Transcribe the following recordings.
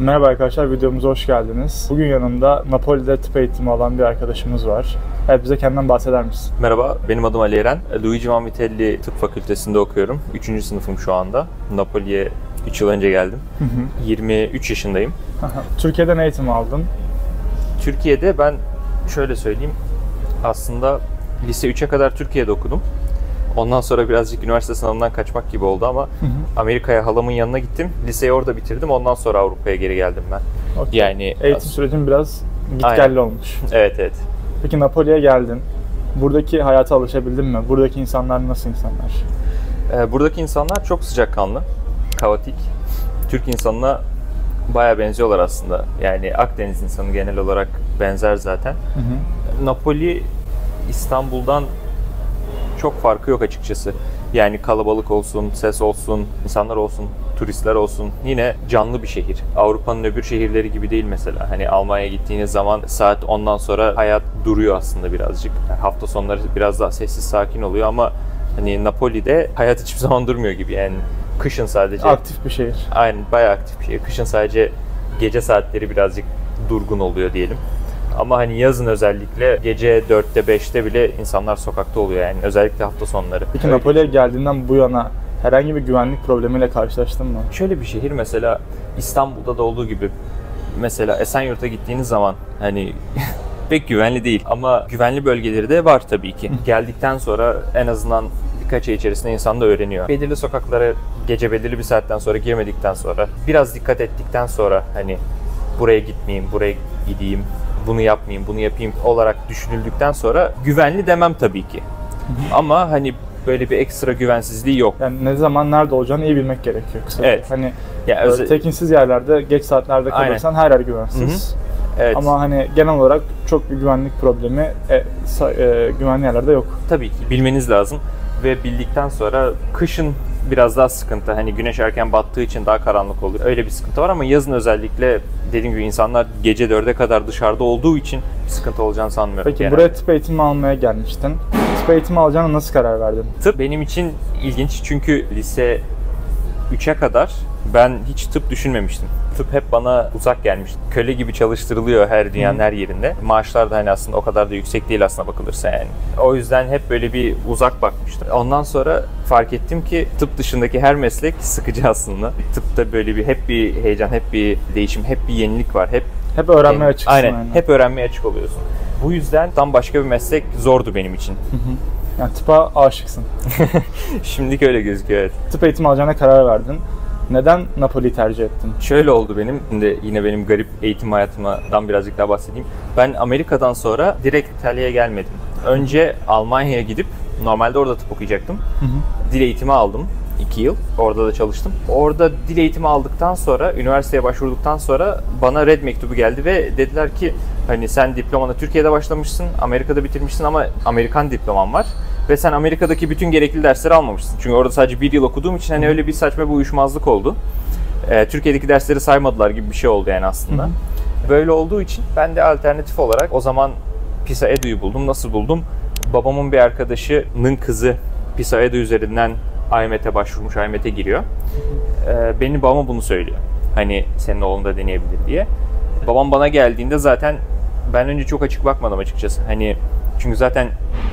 Merhaba arkadaşlar, videomuza hoş geldiniz. Bugün yanımda Napoli'de tıp eğitimi alan bir arkadaşımız var. Evet, bize kendinden bahseder misin? Merhaba, benim adım Ali Eren. Luigi Vanvitelli Tıp Fakültesi'nde okuyorum. 3. sınıfım şu anda. Napoli'ye 3 yıl önce geldim. 23 yaşındayım. Türkiye'de ne eğitim aldın? Türkiye'de ben şöyle söyleyeyim. Aslında lise 3'e kadar Türkiye'de okudum. Ondan sonra birazcık üniversite sınavından kaçmak gibi oldu ama Amerika'ya halamın yanına gittim. Liseyi orada bitirdim. Ondan sonra Avrupa'ya geri geldim ben. Okay. Yani eğitim sürecin biraz gitgelli olmuş. Evet. Peki Napoli'ye geldin. Buradaki hayata alışabildin mi? Buradaki insanlar nasıl insanlar? Buradaki insanlar çok sıcakkanlı, kaotik. Türk insanına bayağı benziyorlar aslında. Yani Akdeniz insanı genel olarak benzer zaten. Napoli İstanbul'dan çok farkı yok açıkçası. Yani kalabalık olsun, ses olsun, insanlar olsun, turistler olsun. Yine canlı bir şehir. Avrupa'nın öbür şehirleri gibi değil mesela. Hani Almanya'ya gittiğiniz zaman saat 10'dan sonra hayat duruyor aslında birazcık. Yani hafta sonları biraz daha sessiz, sakin oluyor ama hani Napoli'de hayat hiçbir zaman durmuyor gibi. Yani kışın sadece... Aktif bir şehir. Aynen, bayağı aktif bir şehir. Kışın sadece gece saatleri birazcık durgun oluyor diyelim. Ama hani yazın özellikle gece 4'te 5'te bile insanlar sokakta oluyor yani özellikle hafta sonları. Peki Napoli'ye geldiğinden bu yana herhangi bir güvenlik problemiyle karşılaştın mı? Şöyle bir şehir mesela İstanbul'da da olduğu gibi mesela Esenyurt'a gittiğiniz zaman hani pek güvenli değil ama güvenli bölgeleri de var tabii ki. Geldikten sonra en azından birkaç ay içerisinde insan da öğreniyor. Belirli sokaklara gece belirli bir saatten sonra girmedikten sonra biraz dikkat ettikten sonra hani buraya gitmeyeyim, buraya gideyim, bunu yapmayayım, bunu yapayım olarak düşünüldükten sonra güvenli demem tabii ki. Ama hani böyle bir ekstra güvensizliği yok. Yani ne zaman nerede olacağını iyi bilmek gerekiyor. Kısaca. Evet. Hani yani tekinsiz yerlerde geç saatlerde kalırsan her yer güvensiz. Evet. Ama hani genel olarak çok bir güvenlik problemi güvenli yerlerde yok. Tabii ki bilmeniz lazım ve bildikten sonra kışın biraz daha sıkıntı. Hani güneş erken battığı için daha karanlık oluyor. Öyle bir sıkıntı var ama yazın özellikle dediğim gibi insanlar gece 4'e kadar dışarıda olduğu için bir sıkıntı olacağını sanmıyorum. Peki buraya tıp eğitimi almaya gelmiştin. Tıp eğitimi alacağına nasıl karar verdin? Tıp benim için ilginç çünkü lise 3'e kadar ben hiç tıp düşünmemiştim. Tıp hep bana uzak gelmişti. Köle gibi çalıştırılıyor her dünyanın her yerinde. Maaşlar da hani aslında o kadar da yüksek değil aslına bakılırsa yani. O yüzden hep böyle bir uzak bakmıştım. Ondan sonra fark ettim ki tıp dışındaki her meslek sıkıcı aslında. Tıpta böyle hep bir heyecan, hep bir değişim, hep bir yenilik var. Hep öğrenmeye açıksın. Aynen. Hep öğrenmeye açık oluyorsun. Bu yüzden tam başka bir meslek zordu benim için. Yani tıpa aşıksın. Şimdilik öyle gözüküyor, evet. Tıp eğitimi alacağına karar verdin. Neden Napoli'yi tercih ettin? Şöyle oldu benim. Şimdi yine benim garip eğitim hayatımdan birazcık daha bahsedeyim. Ben Amerika'dan sonra direkt İtalya'ya gelmedim. Önce Almanya'ya gidip normalde orada tıp okuyacaktım. Dil eğitimi aldım. 2 yıl. Orada da çalıştım. Orada dil eğitimi aldıktan sonra, üniversiteye başvurduktan sonra bana red mektubu geldi ve dediler ki hani sen diplomana Türkiye'de başlamışsın, Amerika'da bitirmişsin ama Amerikan diploman var. Ve sen Amerika'daki bütün gerekli dersleri almamışsın. Çünkü orada sadece 1 yıl okuduğum için hani öyle bir saçma bir uyuşmazlık oldu. Türkiye'deki dersleri saymadılar gibi bir şey oldu yani aslında. Böyle olduğu için ben de alternatif olarak o zaman PISA Edu'yu buldum. Nasıl buldum? Babamın bir arkadaşının kızı PISA Edu üzerinden IMET'e başvurmuş, IMET'e giriyor. Benim babama bunu söylüyor. Hani senin oğlun da deneyebilir diye. Babam bana geldiğinde zaten ben önce çok açık bakmadım açıkçası. Hani çünkü zaten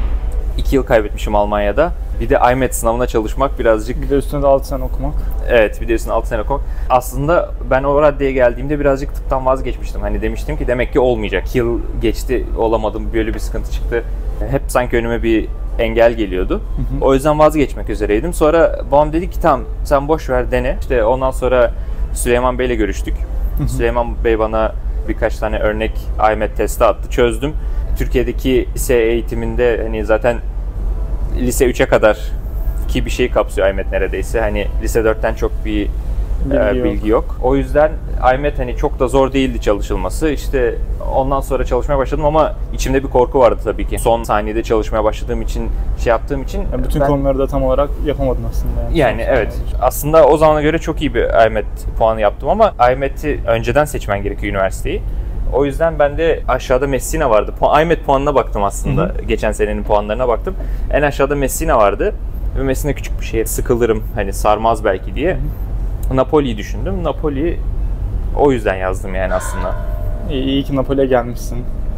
2 yıl kaybetmişim Almanya'da. Bir de IMET sınavına çalışmak birazcık... Bir de üstüne de 6 sene okumak. Evet, bir de üstüne 6 sene okumak. Aslında ben o raddeye geldiğimde birazcık tıptan vazgeçmiştim. Hani demiştim ki demek ki olmayacak. 2 yıl geçti, olamadım, böyle bir sıkıntı çıktı. Hep sanki önüme bir engel geliyordu. O yüzden vazgeçmek üzereydim. Sonra babam dedi ki tamam sen boş ver dene. İşte ondan sonra Süleyman Bey'le görüştük. Süleyman Bey bana birkaç tane örnek IMET testi attı. Çözdüm. Türkiye'deki lise eğitiminde hani zaten lise 3'e kadar ki bir şey kapsıyor IMET neredeyse. Hani lise 4'ten çok bir bilgi yok. O yüzden IMET hani çok da zor değildi çalışılması. İşte ondan sonra çalışmaya başladım ama içimde bir korku vardı tabii ki. Son saniyede çalışmaya başladığım için, şey yaptığım için. Yani bütün konuları da tam olarak yapamadın aslında. Yani evet. Aslında o zamana göre çok iyi bir IMET puanı yaptım ama IMET'i önceden seçmen gerekiyor üniversiteyi. O yüzden ben de aşağıda Messina vardı. IMET puanına baktım aslında. Geçen senenin puanlarına baktım. En aşağıda Messina vardı. Ve Messina küçük bir şehir. Sıkılırım, hani sarmaz belki diye. Napoli'yi düşündüm. Napoli O yüzden yazdım yani aslında. İyi ki Napoli'ye gelmişsin.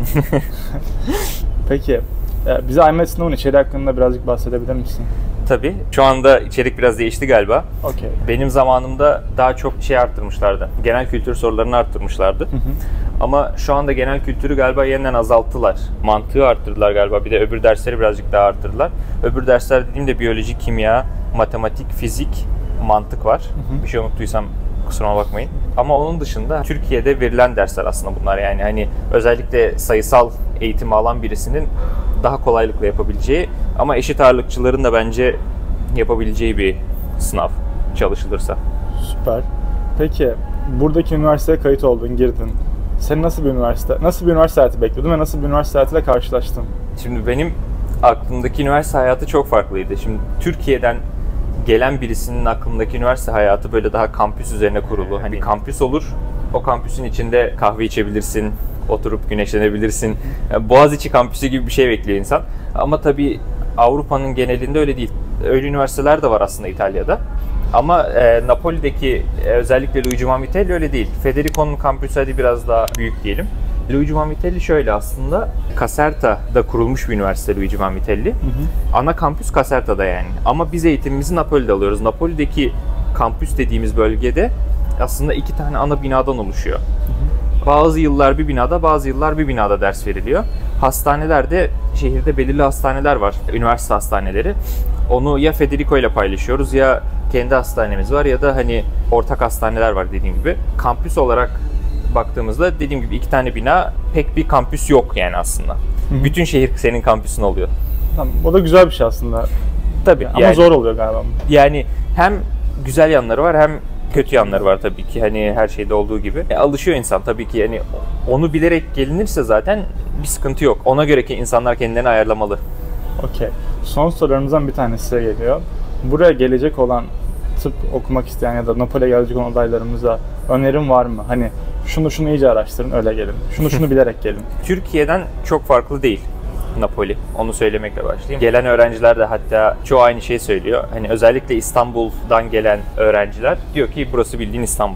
Peki, bize IMET sınavının içeriği hakkında birazcık bahsedebilir misin? Tabii. Şu anda içerik biraz değişti galiba. Okay. Benim zamanımda daha çok arttırmışlardı. Genel kültür sorularını arttırmışlardı. Ama şu anda genel kültürü galiba yeniden azalttılar. Mantığı arttırdılar galiba. Bir de öbür dersleri birazcık daha arttırdılar. Öbür dersler dediğimde biyoloji, kimya, matematik, fizik, mantık var. Bir şey unuttuysam kusuruma bakmayın. Ama onun dışında Türkiye'de verilen dersler aslında bunlar. Yani hani özellikle sayısal eğitimi alan birisinin daha kolaylıkla yapabileceği ama eşit ağırlıkçıların da bence yapabileceği bir sınav çalışılırsa. Süper. Peki buradaki üniversiteye kayıt oldun, girdin. Sen nasıl bir üniversite hayatı bekliyordun ve nasıl bir üniversite hayatıyla karşılaştın? Şimdi benim aklımdaki üniversite hayatı çok farklıydı. Şimdi Türkiye'den gelen birisinin aklındaki üniversite hayatı böyle daha kampüs üzerine kurulu. Hani bir kampüs olur. O kampüsün içinde kahve içebilirsin, oturup güneşlenebilirsin. Yani Boğaziçi kampüsü gibi bir şey bekliyor insan. Ama tabii Avrupa'nın genelinde öyle değil. Öyle üniversiteler de var aslında İtalya'da. Ama Napoli'deki özellikle Luigi Vanvitelli öyle değil. Federico'nun kampüsü hadi biraz daha büyük diyelim. Luigi Vanvitelli şöyle aslında, Caserta'da kurulmuş bir üniversite Luigi Vanvitelli. Ana kampüs Caserta'da yani. Ama biz eğitimimizi Napoli'de alıyoruz. Napoli'deki kampüs dediğimiz bölgede aslında 2 tane ana binadan oluşuyor. Bazı yıllar bir binada, bazı yıllar bir binada ders veriliyor. Hastanelerde, şehirde belirli hastaneler var, üniversite hastaneleri. Onu ya Federico ile paylaşıyoruz ya kendi hastanemiz var ya da hani ortak hastaneler var dediğim gibi. Kampüs olarak baktığımızda dediğim gibi 2 tane bina, pek bir kampüs yok yani aslında. Bütün şehir senin kampüsün oluyor. Tamam, o da güzel bir şey aslında. Tabii. Ama yani, zor oluyor galiba. Yani hem güzel yanları var hem kötü yanları var tabii ki. Hani her şeyde olduğu gibi. Alışıyor insan tabii ki. Yani onu bilerek gelinirse zaten bir sıkıntı yok. Ona göre ki insanlar kendilerini ayarlamalı. Okey. Son sorularımızdan bir tanesi size geliyor. Buraya gelecek olan tıp okumak isteyen ya da Napoli'ye gelecek olan adaylarımıza önerim var mı? Hani şunu iyice araştırın, öyle gelin. Şunu bilerek gelin. Türkiye'den çok farklı değil Napoli. Onu söylemekle başlayayım. Gelen öğrenciler de hatta çoğu aynı şeyi söylüyor. Hani özellikle İstanbul'dan gelen öğrenciler diyor ki burası bildiğin İstanbul.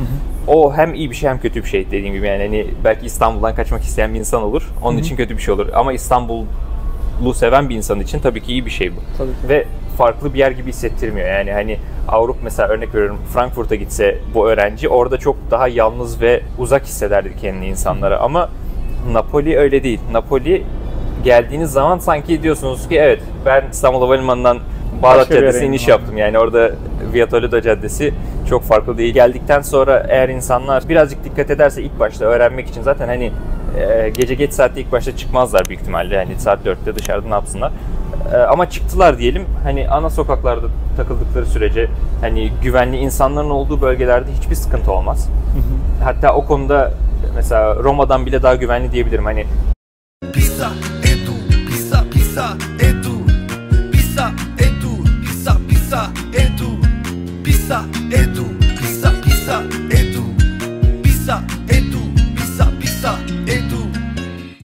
O hem iyi bir şey hem kötü bir şey dediğim gibi. Yani hani belki İstanbul'dan kaçmak isteyen bir insan olur. Onun için kötü bir şey olur. Ama İstanbul'u seven bir insan için tabii ki iyi bir şey bu. Tabii ki. Ve farklı bir yer gibi hissettirmiyor. Yani hani Avrupa mesela örnek veriyorum Frankfurt'a gitse bu öğrenci orada çok daha yalnız ve uzak hissederdi kendini insanlara. Ama Napoli öyle değil. Napoli geldiğiniz zaman sanki diyorsunuz ki evet ben İstanbul Havalimanı'ndan Bağdat Caddesi'ne iniş yaptım. Yani orada Via Toledo Caddesi çok farklı değil. Geldikten sonra eğer insanlar birazcık dikkat ederse ilk başta öğrenmek için zaten hani gece geç saatte ilk başta çıkmazlar büyük ihtimalle. Yani saat 4'te dışarıda ne yapsınlar. Ama çıktılar diyelim. Hani ana sokaklarda takıldıkları sürece hani güvenli insanların olduğu bölgelerde hiçbir sıkıntı olmaz. Hatta o konuda mesela Roma'dan bile daha güvenli diyebilirim. Hani Pisa, Edu, pisa, pisa.